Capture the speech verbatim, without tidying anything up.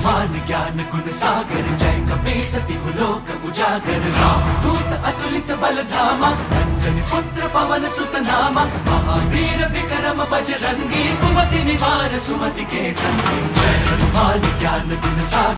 हनुमान ज्ञान गुण सागर, जय कपीसति लोक उजागर। रामदूत अतुलित बल धामा, अंजनी पुत्र पवन सुत नामा। महावीर विक्रम बजरंगी, कुमति निवार सुमति के संगी। जय हनुमान ज्ञान गुण सागर।